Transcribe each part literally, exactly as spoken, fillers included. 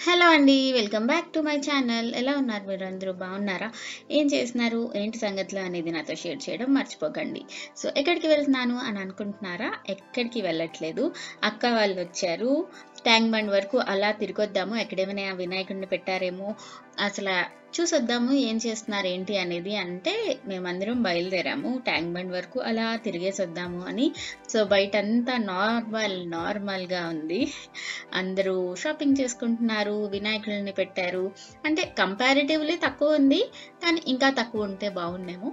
Hello అండి. Welcome back to my channel. ఎలా ఉన్నారు మీరందరూ? బాగున్నారా? ఏం చేస్తున్నారు? ఏంటి సంగతులు అనేది నాతో షేర్ చేయడం మర్చిపోకండి. సో ఎక్కడికి వెళ్తున్నాను అని అనుకుంటున్నారా? ఎక్కడికి వెళ్ళట్లేదు. అక్క వాళ్ళు వచ్చారు. ట్యాంక్ బండ్ వరకు అలా తిరిగొద్దాము. ఎక్కడేమైనా వినాయకుడిని పెట్టారేమో అసలు చూసొద్దాము ఏం చేస్తున్నారు ఏంటి అనేది అంటే మేమందరం బయలుదేరాము. ట్యాంక్ బండ్ వరకు అలా తిరిగేసొద్దాము అని. సో బయటంతా నార్మల్ నార్మల్‌గా ఉంది. అందరూ షాపింగ్ చేసుకుంటున్నారు. వినాయకుడిని పెట్టారు. అంటే కంపారిటివ్‌లీ తక్కువుంది. కానీ ఇంకా తక్కువుంటే బాగుండేమో.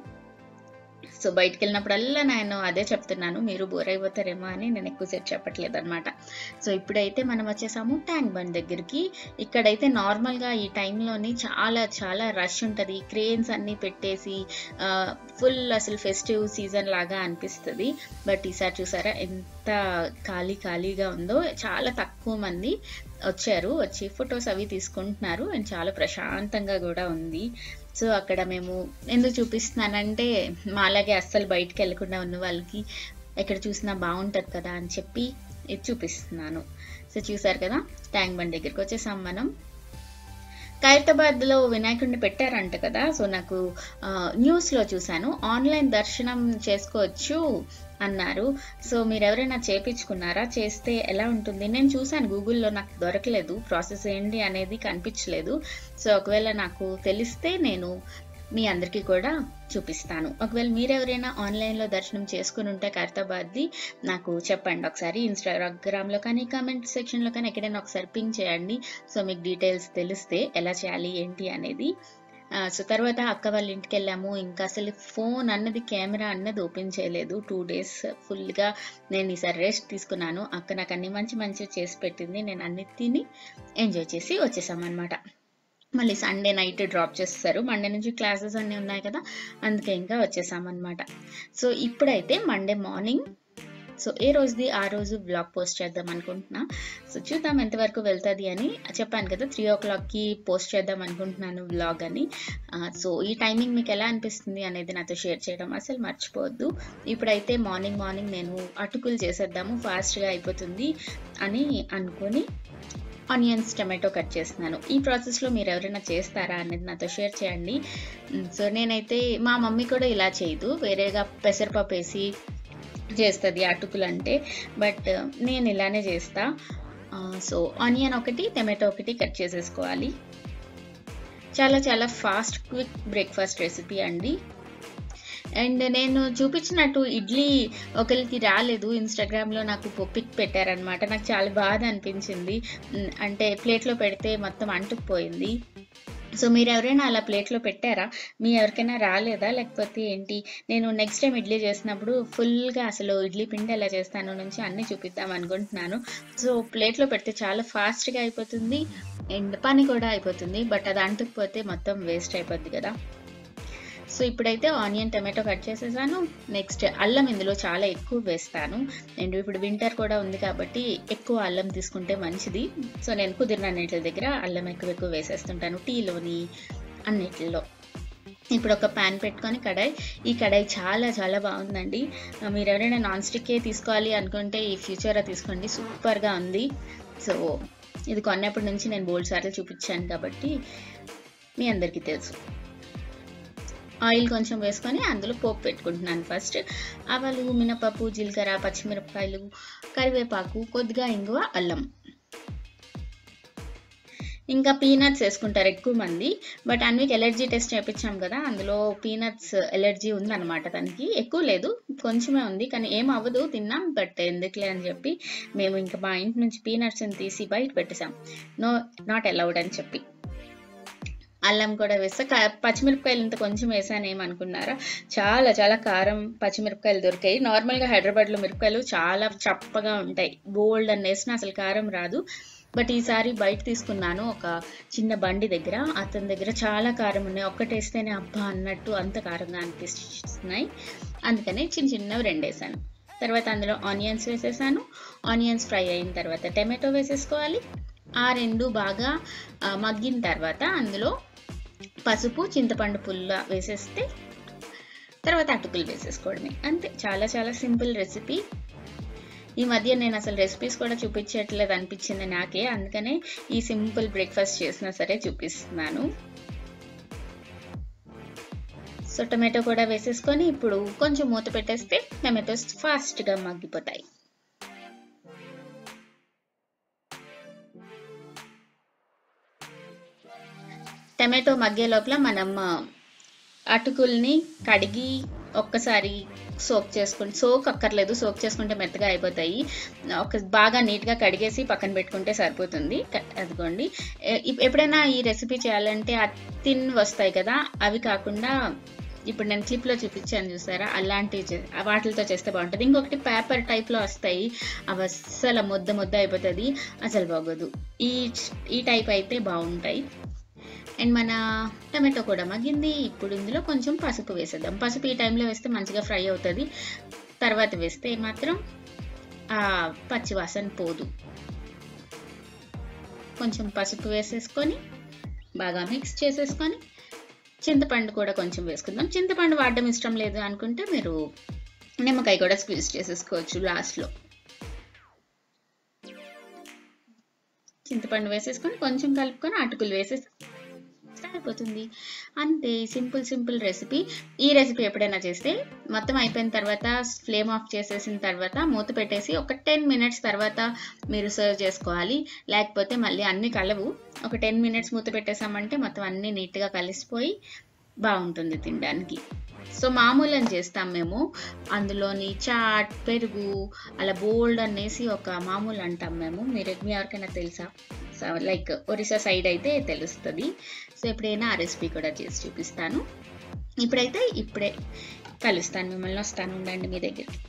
సో బయటికెళ్ళినప్పుడల్లా నేను అదే చెప్తున్నాను. మీరు బోర్ అయిపోతారేమో అని నేను ఎక్కువ సేపు చెప్పట్లేదనమాట. సో ఇప్పుడైతే మనం వచ్చేసాము ట్యాంక్ బండ్ దగ్గరికి. ఇక్కడైతే నార్మల్‌గా ఈ టైంలోని చాలా చాలా రష్ ఉంటది. క్రేన్స్ అన్నీ పెట్టేసి ఆహ్, ఫుల్ అసలు ఫెస్టివ్ సీజన్ లాగా అనిపిస్తది. బట్ ఈసారి చూసారా ఎంత ఖాళీ ఖాళీగా ఉందో. చాలా తక్కువ మంది వచ్చారు. వచ్చి ఫోటోస్ అవి తీసుకుంటున్నారు. అండ్ చాలా ప్రశాంతంగా గూడా ఉంది. సో అక్కడ మేము ఎందుకు చూపిస్తున్నానంటే మాలాగే అస్సలు బయటికెళ్ళకుండా ఉన్న వాళ్ళకి ఎక్కడ చూసినా బావుంటది కదా అని చెప్పి ఇది చూపిస్తున్నాను. సో చూసారు కదా! ట్యాంక్ బండ్ దగ్గరికి వచ్చేసాం మనం. ఖైరతాబాద్‌లో వినాయకుడిని పెట్టారంట కదా! సో నాకు ఆహ్, న్యూస్‌లో చూసాను. ఆన్‌లైన్ దర్శనం చేసుకోవచ్చు అన్నారు. సో మీరెవరైనా చేపించుకున్నారా? చేస్తే ఎలా ఉంటుంది? నేను చూసాను గూగుల్‌లో నాకు దొరకలేదు. ప్రాసెస్ ఏంటి అనేది కనిపించలేదు. సో ఒకవేళ నాకు తెలిస్తే నేను మీ అందరికీ కూడా చూపిస్తాను. ఒకవేళ మీరెవరైనా ఆన్‌లైన్‌లో దర్శనం చేసుకునుంటే ఖైరతాబాద్‌ది నాకు చెప్పండి ఒకసారి. ఇన్‌స్టాగ్రామ్‌లో కానీ, కామెంట్ సెక్షన్‌లో కానీ ఎక్కడైనా ఒకసారి పింగ్ చేయండి. సో మీకు డీటెయిల్స్ తెలిస్తే ఎలా చేయాలి ఏంటి అనేది. ఆహ్, సో తర్వాత అక్క వాళ్ళ ఇంటికెళ్ళాము. ఇంకా అసలు ఫోన్ అన్నది కెమెరా అన్నది ఓపెన్ చేయలేదు. రెండు డేస్ ఫుల్‌గా నేను ఈసారి రెస్ట్ తీసుకున్నాను. అక్క నాకు అన్ని మంచి మంచివి చేసి పెట్టింది. నేను అన్ని తిని ఎంజాయ్ చేసి వచ్చేసామన్నమాట. మళ్ళీ సండే నైట్ డ్రాప్ చేసేసారు. మండే నుంచి క్లాసెస్ అన్నీ ఉన్నాయి కదా! అందుకే ఇంకా వచ్చేసామన్నమాట. సో ఇప్పుడైతే మండే మార్నింగ్ సో ఏ రోజుది ఆ రోజు వ్లాగ్ పోస్ట్ చేద్దాం అనుకుంటున్నా. సో చూద్దాం ఎంతవరకు వెళ్తది అని. చెప్పాను కదా మూడు గంటలకి పోస్ట్ చేద్దాం అనుకుంటున్నాను వ్లాగ్ అని. ఆహ్, సో ఈ టైమింగ్ మీకు ఎలా అనిపిస్తుంది అనేది నాతో షేర్ చేయడం అసలు మర్చిపోవద్దు. ఇప్పుడైతే మార్నింగ్ మార్నింగ్ నేను అటుకులు చేసేద్దాము ఫాస్ట్‌గా అయిపోతుంది అని అనుకోని ఆనియన్స్, టమాటో కట్ చేస్తున్నాను. ఈ ప్రాసెస్‌లో మీరెవరైనా చేస్తారా అనేది నాతో షేర్ చేయండి. హ్మ్. సో నేనైతే మా మమ్మీ కూడా ఇలా చేయదు. వేరేగా పెసరపప్పేసి చేస్తది అటుకులంటే. బట్ నేను ఇలానే చేస్తా. ఆహ్, సో ఆనియన్ ఒకటి, టమాటో ఒకటి కట్ చేసేసుకోవాలి. చాలా చాలా ఫాస్ట్ క్విక్ బ్రేక్‌ఫాస్ట్ రెసిపీ అండి. అండ్ నేను చూపించినట్టు ఇడ్లీ ఒకళ్ళకి రాలేదు. ఇన్‌స్టాగ్రామ్‌లో నాకు పొ పిక్ పెట్టారనమాట. నాకు చాలా బాధ అనిపించింది. హ్మ్. అంటే ప్లేట్‌లో పెడితే మొత్తం అంటుకుపోయింది. సో మీరెవరైనా అలా ప్లేట్‌లో పెట్టారా? మీ ఎవరికైనా రాలేదా? లేకపోతే ఏంటి? నేను నెక్స్ట్ టైమ్ ఇడ్లీ చేసినప్పుడు ఫుల్‌గా అసలు ఇడ్లీ పిండి ఎలా చేస్తానో నుంచి అన్నీ చూపిద్దాం అనుకుంటున్నాను. సో ప్లేట్‌లో పెడితే చాలా ఫాస్ట్‌గా అయిపోతుంది. అండ్ పని కూడా అయిపోతుంది. బట్ అది అంటుకుపోతే మొత్తం వేస్ట్ అయిపోద్ది కదా! సో ఇప్పుడైతే ఆనియన్, టమాటో కట్ చేసేసాను. నెక్స్ట్ అల్లం ఇందులో చాలా ఎక్కువ వేస్తాను. అండ్ ఇప్పుడు వింటర్ కూడా ఉంది కాబట్టి ఎక్కువ అల్లం తీసుకుంటే మంచిది. సో నేను కుదిరినన్నిట్ల దగ్గర అల్లం ఎక్కువ ఎక్కువ వేసేస్తుంటాను. టీలోని అన్నిటిలో. ఇప్పుడు ఒక పాన్ పెట్టుకొని కడాయి. ఈ కడాయి చాలా చాలా బాగుందండి. ఆహ్, మీరెవరైనా నాన్ స్టిక్కే తీసుకోవాలి అనుకుంటే ఈ ఫ్యూచరా తీసుకోండి. సూపర్‌గా ఉంది. సో ఇది కొన్నప్పటి నుంచి నేను బోలెడు సార్లు చూపించాను కాబట్టి మీ అందరికీ తెలుసు. ఆయిల్ కొంచెం వేసుకొని అందులో పోపు పెట్టుకుంటున్నాను ఫస్ట్. ఆవాలు, మినపప్పు, జీలకర్ర, పచ్చిమిరపకాయలు, కరివేపాకు, కొద్దిగా ఇంగువ, అల్లం. ఇంకా పీనట్స్ వేసుకుంటారు ఎక్కువ మంది. బట్ అన్వికి ఎలర్జీ టెస్ట్ చేపించాం కదా! అందులో పీనట్స్ ఎలర్జీ ఉందన్నమాట తనకి. ఎక్కువ లేదు. కొంచెమే ఉంది. కానీ ఏం అవ్వదు తిన్నాం. బట్ ఎందుకులే అని చెప్పి మేము ఇంకా మా ఇంటి నుంచి పీనట్స్‌ని తీసి బయట పెట్టేసాం. నో నాట్ అలౌడ్ అని చెప్పి. అల్లం కూడా వేస్తా. క పచ్చిమిరపకాయలు ఇంత కొంచెం వేసాను ఏమనుకున్నారా? చాలా చాలా కారం పచ్చిమిరపకాయలు దొరికాయి. నార్మల్‌గా హైదరాబాద్‌లో మిరపకాయలు చాలా చప్పగా ఉంటాయి. బోలెడన్ని వేసినా అసలు కారం రాదు. బట్ ఈసారి బయట తీసుకున్నాను ఒక చిన్న బండి దగ్గర. అతని దగ్గర చాలా కారం ఉన్నాయి. ఒక్కటేస్తేనే అబ్బా అన్నట్టు అంత కారంగా అనిపిస్తున్నాయి. అందుకని చిన్న చిన్నవి రెండేసాను. తర్వాత అందులో ఆనియన్స్ వేసేసాను. ఆనియన్స్ ఫ్రై అయిన తర్వాత టమాటో వేసేసుకోవాలి. ఆ రెండు బాగా ఆహ్, మగ్గిన తర్వాత అందులో పసుపు, చింతపండు పుల్ల వేసేస్తే తర్వాత అటుకులు వేసేసుకోవడమే. అంతే. చాలా చాలా సింపుల్ రెసిపీ. ఈ మధ్య నేను అసలు రెసిపీస్ కూడా చూపించట్లేదు అనిపించింది నాకే, అందుకనే ఈ సింపుల్ బ్రేక్ఫాస్ట్ చేసినా సరే చూపిస్తున్నాను. సో టొమాటో కూడా వేసేసుకొని ఇప్పుడు కొంచెం మూత పెట్టేస్తే టొమాటోస్ ఫాస్ట్గా మగ్గిపోతాయి. టమాటో మగ్గే లోపల మనం అటుకుల్ని కడిగి ఒక్కసారి సోక్ చేసుకుంటే, సోక్ అక్కర్లేదు, సోక్ చేసుకుంటే మెత్తగా అయిపోతాయి. ఒక బాగా నీట్గా కడిగేసి పక్కన పెట్టుకుంటే సరిపోతుంది. అదిగోండి, ఎప్పుడైనా ఈ రెసిపీ చేయాలంటే ఆ తిన్ వస్తాయి కదా, అవి కాకుండా ఇప్పుడు నేను క్లిప్లో చూపించాను చూసారా, అలాంటివి వాటితో చేస్తే బాగుంటుంది. ఇంకొకటి పేపర్ టైప్లో వస్తాయి, అవి అస్సలు ముద్ద ముద్ద అయిపోతుంది, అసలు బాగోదు. ఈ ఈ టైప్ అయితే బాగుంటాయి. అండ్ మన టమాటో కూడా మగ్గింది. ఇప్పుడు ఇందులో కొంచెం పసుపు వేసేద్దాం. పసుపు ఈ టైంలో వేస్తే మంచిగా ఫ్రై అవుతుంది, తర్వాత వేస్తే మాత్రం ఆ పచ్చివాసన పోదు. కొంచెం పసుపు వేసేసుకొని బాగా మిక్స్ చేసేసుకొని చింతపండు కూడా కొంచెం వేసుకుందాం. చింతపండు వాడడం ఇష్టం లేదు అనుకుంటే మీరు నిమ్మకాయ కూడా స్క్వీజ్ చేసేసుకోవచ్చు లాస్ట్లో. చింతపండు వేసేసుకొని కొంచెం కలుపుకొని అటుకులు వేసేసి అయిపోతుంది. అంతే, సింపుల్ సింపుల్ రెసిపీ. ఈ రెసిపీ ఎప్పుడైనా చేస్తే మొత్తం అయిపోయిన తర్వాత ఫ్లేమ్ ఆఫ్ చేసేసిన తర్వాత మూత పెట్టేసి ఒక టెన్ మినిట్స్ తర్వాత మీరు సర్వ్ చేసుకోవాలి. లేకపోతే మళ్ళీ అన్ని కలవు. ఒక టెన్ మినిట్స్ మూత పెట్టేసామంటే మొత్తం అన్నీ నీట్గా కలిసిపోయి బాగుంటుంది తినడానికి. సో మామూలని చేస్తాం మేము, అందులోని చాట్, పెరుగు అలా బోల్డ్ అనేసి ఒక మామూలు అంటాం మేము. మీరు మీ ఎవరికైనా తెలుసా? లైక్ ఒరిస్సా సైడ్ అయితే తెలుస్తుంది. సో ఎప్పుడైనా ఆ రెసిపీ కూడా చేసి చూపిస్తాను. ఇప్పుడైతే ఇప్పుడే కలుస్తాను మిమ్మల్ని, వస్తాను, ఉండండి మీ దగ్గరికి.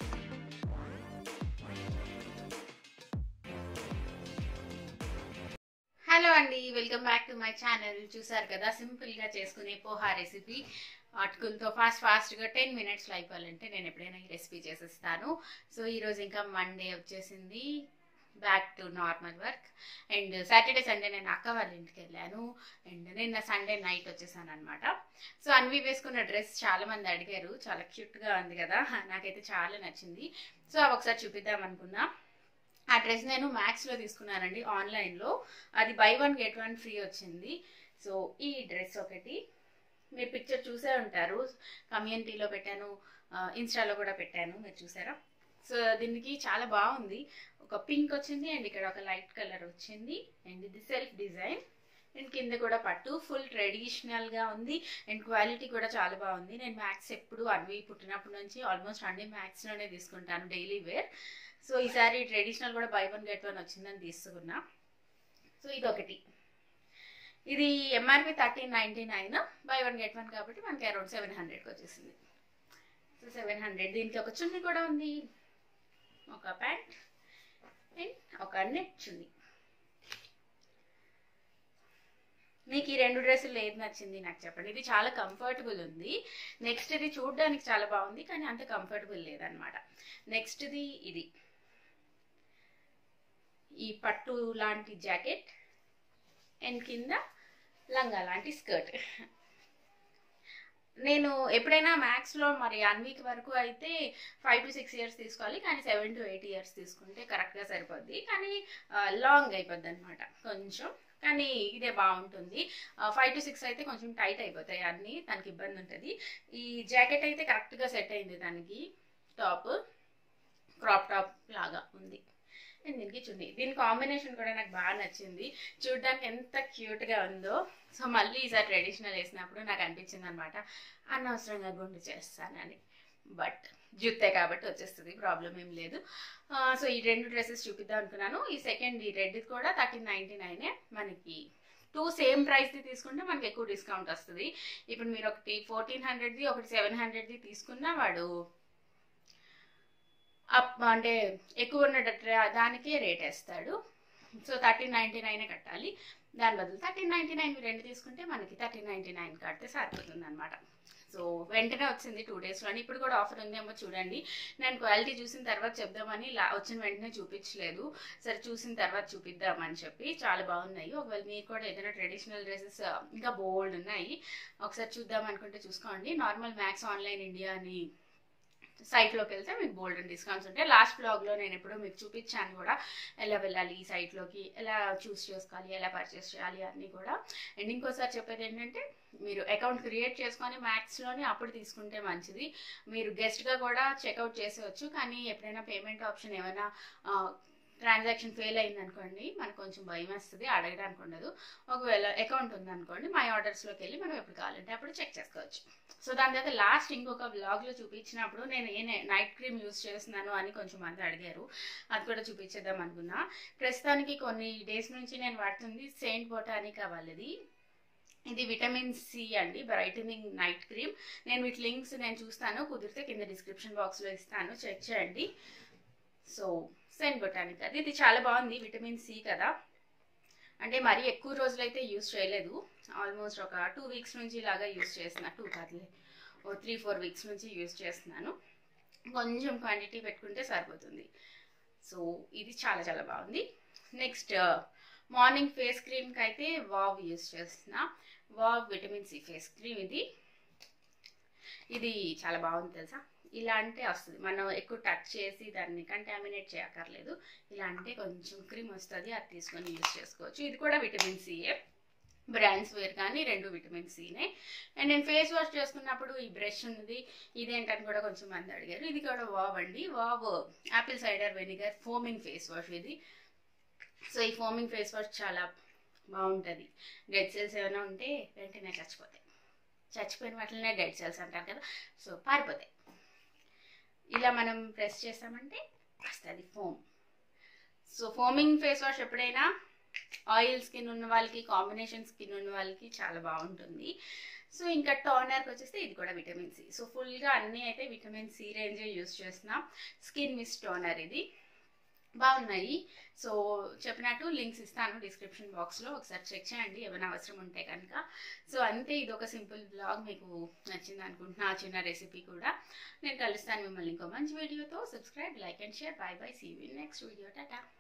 హలో అండి, welcome back to my channel. చూసారు కదా సింపుల్గా చేసుకునే పోహా రెసిపీ. అటుకులతో ఫాస్ట్ ఫాస్ట్గా టెన్ మినిట్స్లో అయిపోవాలంటే నేను ఎప్పుడైనా ఈ రెసిపీ చేసేస్తాను. సో ఈరోజు ఇంకా మండే వచ్చేసింది, back to normal work. And Saturday Sunday నేను అక్క వాళ్ళ ఇంటికి వెళ్ళాను. అండ్ నిన్న సండే నైట్ వచ్చేసాను అనమాట. సో అన్వి వేసుకున్న డ్రెస్ చాలా మంది అడిగారు, చాలా క్యూట్గా ఉంది కదా, నాకైతే చాలా నచ్చింది. సో అవి ఒకసారి చూపిద్దాం అనుకున్నా. ఆ డ్రెస్ నేను మ్యాక్స్లో తీసుకున్నానండి ఆన్లైన్లో. అది buy one get one free వచ్చింది. సో ఈ డ్రెస్ ఒకటి మీరు పిక్చర్ చూసే ఉంటారు, కమ్యూనిటీలో పెట్టాను, ఇన్స్టాలో కూడా పెట్టాను, మీరు చూసారా? సో దీనికి చాలా బాగుంది. ఒక పింక్ వచ్చింది అండ్ ఇక్కడ ఒక లైట్ కలర్ వచ్చింది. అండ్ ఇది సెల్ఫ్ డిజైన్. అండ్ కింద కూడా పట్టు, ఫుల్ ట్రెడిషనల్గా ఉంది. అండ్ క్వాలిటీ కూడా చాలా బాగుంది. నేను మ్యాక్స్ ఎప్పుడు అన్వి పుట్టినప్పటి నుంచి ఆల్మోస్ట్ అన్ని మ్యాక్స్లోనే తీసుకుంటాను డైలీ వేర్. సో ఈసారి ట్రెడిషనల్ కూడా బై వన్ గెట్ వన్ వచ్చిందని తీసుకున్నా. సో ఇదొకటి, ఇది MRP thirteen ninety nine, buy one get one కాబట్టి మనకి అరౌండ్ సెవెన్ హండ్రెడ్కి వచ్చేసింది. So seven hundred. దీనికి ఒక చున్నీ కూడా ఉంది, ఒక ప్యాంట్ అండ్ ఒక నెట్ చున్నీ. మీకు ఈ రెండు డ్రెస్సులు ఏది నచ్చింది నాకు చెప్పండి. ఇది చాలా కంఫర్టబుల్ ఉంది. నెక్స్ట్ ఇది చూడడానికి చాలా బాగుంది కానీ అంత కంఫర్టబుల్ లేదనమాట. నెక్స్ట్ది ఇది, ఈ పట్టు లాంటి జాకెట్ అండ్ కింద లంగా లాంటి స్కర్ట్. నేను ఎప్పుడైనా మ్యాక్స్లో మరి అన్వీక్ వరకు అయితే ఫైవ్ టు సిక్స్ ఇయర్స్ తీసుకోవాలి, కానీ సెవెన్ టు ఎయిట్ ఇయర్స్ తీసుకుంటే కరెక్ట్గా సరిపోద్ది. కానీ లాంగ్ అయిపోద్ది అనమాట కొంచెం. కానీ ఇదే బాగుంటుంది. ఫైవ్ టు సిక్స్ అయితే కొంచెం టైట్ అయిపోతాయి అన్నీ, దానికి ఇబ్బంది ఉంటుంది. ఈ జాకెట్ అయితే కరెక్ట్గా సెట్ అయింది దానికి. టాప్ క్రాప్ టాప్ లాగా ఉంది. అండ్ దీనికి చున్నీ, దీని కాంబినేషన్ కూడా నాకు బాగా నచ్చింది. చూడడానికి ఎంత క్యూట్గా ఉందో. సో మళ్ళీ ఈసారి ట్రెడిషనల్ వేసినప్పుడు నాకు అనిపించింది అనమాట, అనవసరంగా గుండు చేస్తానని. బట్ జుత్తే కాబట్టి వచ్చేస్తుంది, ప్రాబ్లం ఏం లేదు. సో ఈ రెండు డ్రెస్సెస్ చూపిద్దాం అనుకున్నాను. ఈ సెకండ్ ఈ రెడ్ కూడా థర్టీన్ నైన్టీ నైనే. మనకి టూ సేమ్ ప్రైస్ది తీసుకుంటే మనకి ఎక్కువ డిస్కౌంట్ వస్తుంది. ఇప్పుడు మీరు ఒకటి ఫోర్టీన్ హండ్రెడ్ది ఒకటి సెవెన్ హండ్రెడ్ది తీసుకున్నా వాడు అప్ అంటే ఎక్కువ ఉన్న దానికే రేట్ వేస్తాడు. సో థర్టీన్ నైన్టీ నైనే కట్టాలి. దాని బదులు థర్టీన్ నైన్టీ నైన్ రెండు తీసుకుంటే మనకి థర్టీన్ నైన్టీ నైన్ కడితే సరిపోతుంది అనమాట. సో వెంటనే వచ్చింది టూ డేస్లోని. ఇప్పుడు కూడా ఆఫర్ ఉందేమో చూడండి. నేను క్వాలిటీ చూసిన తర్వాత చెప్దామని వచ్చిన వెంటనే చూపించలేదు. సరే చూసిన తర్వాత చూపిద్దామని చెప్పి. చాలా బాగున్నాయి. ఒకవేళ మీరు కూడా ఏదైనా ట్రెడిషనల్ డ్రెస్సెస్ ఇంకా బోల్డ్ ఉన్నాయి, ఒకసారి చూద్దాం అనుకుంటే చూసుకోండి. నార్మల్ మ్యాక్స్ ఆన్లైన్ ఇండియా అని సైట్లోకి వెళ్తే మీకు బోల్డెన్ డిస్కౌంట్స్ ఉంటాయి. లాస్ట్ బ్లాగ్లో నేను ఎప్పుడో మీకు చూపించాను కూడా, ఎలా వెళ్ళాలి ఈ సైట్లోకి, ఎలా చూస్ చేసుకోవాలి, ఎలా పర్చేస్ చేయాలి అన్నీ కూడా. అండ్ ఇంకోసారి చెప్పేది ఏంటంటే, మీరు అకౌంట్ క్రియేట్ చేసుకొని మ్యాక్స్లోని అప్పుడు తీసుకుంటే మంచిది. మీరు గెస్ట్గా కూడా చెక్అవుట్ చేసేవచ్చు, కానీ ఎప్పుడైనా పేమెంట్ ఆప్షన్ ఏమైనా ట్రాన్సాక్షన్ ఫెయిల్ అయింది అనుకోండి, మనకు కొంచెం భయం వేస్తుంది, అడగడానికి ఉండదు. ఒకవేళ అకౌంట్ ఉందనుకోండి, మై ఆర్డర్స్లోకి వెళ్ళి మనం ఎప్పుడు కావాలంటే అప్పుడు చెక్ చేసుకోవచ్చు. సో దాని తర్వాత లాస్ట్ ఇంకొక వ్లాగ్లో చూపించినప్పుడు నేను ఏ నైట్ క్రీమ్ యూస్ చేస్తున్నాను అని కొంచెం మంది అడిగారు, అది కూడా చూపించేద్దాం అనుకున్నా. ప్రస్తుతానికి కొన్ని డేస్ నుంచి నేను వాడుతుంది సెయింట్ బొటానికా వాళ్ళది. ఇది విటమిన్ సి అండి, బ్రైటనింగ్ నైట్ క్రీమ్. నేను వీటి లింక్స్ నేను చూస్తాను, కుదిరితే కింద డిస్క్రిప్షన్ బాక్స్లో ఇస్తాను, చెక్ చేయండి. సో సెయింట్ బొటానికా అది, ఇది చాలా బాగుంది. విటమిన్ సి కదా, అంటే మరీ ఎక్కువ రోజులైతే యూస్ చేయలేదు, ఆల్మోస్ట్ ఒక టూ వీక్స్ నుంచి ఇలాగా యూస్ చేస్తున్నా, టూ కాదులే ఓ త్రీ ఫోర్ వీక్స్ నుంచి యూస్ చేస్తున్నాను. కొంచెం క్వాంటిటీ పెట్టుకుంటే సరిపోతుంది. సో ఇది చాలా చాలా బాగుంది. నెక్స్ట్ మార్నింగ్ ఫేస్ క్రీమ్కి అయితే వావ్ యూస్ చేస్తున్నా, wow vitamin C face cream. ఇది ఇది చాలా బాగుంది తెలుసా, ఇలా అంటే వస్తుంది, మనం ఎక్కువ టచ్ చేసి దాన్ని కంటామినేట్ చేయక్కర్లేదు. ఇలా అంటే కొంచెం క్రీమ్ వస్తుంది, అది తీసుకొని యూజ్ చేసుకోవచ్చు. ఇది కూడా విటమిన్ సిఏ, బ్రాండ్స్ వేర్ కానీ రెండు విటమిన్ సినే. అండ్ నేను ఫేస్ వాష్ చేసుకున్నప్పుడు ఈ బ్రష్ ఉన్నది, ఇదేంటని కూడా కొంచెం మంది అడిగారు. ఇది కూడా వావ్ అండి, wow apple cider vinegar foaming face wash ఇది. సో ఈ ఫోమింగ్ ఫేస్ వాష్ చాలా బాగుంటుంది. డెడ్ సెల్స్ ఏమైనా ఉంటే వెంటనే చచ్చిపోతాయి, చచ్చిపోయిన వాటినే డెడ్ సెల్స్ అంటారు కదా, సో పారిపోతాయి. ఇలా మనం ప్రెస్ చేసామంటే వస్తుంది foam. So foaming face wash ఎప్పుడైనా ఆయిల్ స్కిన్ ఉన్న వాళ్ళకి, కాంబినేషన్ స్కిన్ ఉన్న వాళ్ళకి చాలా బాగుంటుంది. సో ఇంకా టోనర్కి వచ్చేస్తే ఇది కూడా విటమిన్ సి. సో ఫుల్గా అన్నీ అయితే విటమిన్ సి రేంజే యూస్ చేస్తున్నాం. స్కిన్ మిస్ట్ టోనర్ ఇది, బాగున్నాయి. సో చెప్పినట్టు లింక్స్ ఇస్తాను డిస్క్రిప్షన్ బాక్స్లో, ఒకసారి చెక్ చేయండి ఏమైనా అవసరం ఉంటే కనుక. సో అంతే, ఇది ఒక సింపుల్ బ్లాగ్, మీకు నచ్చింది అనుకుంటున్నా, చిన్న రెసిపీ కూడా. నేను కలుస్తాను మిమ్మల్ని ఇంకో మంచి వీడియోతో. Subscribe, like and share. Bye bye, see you in next video. Tata.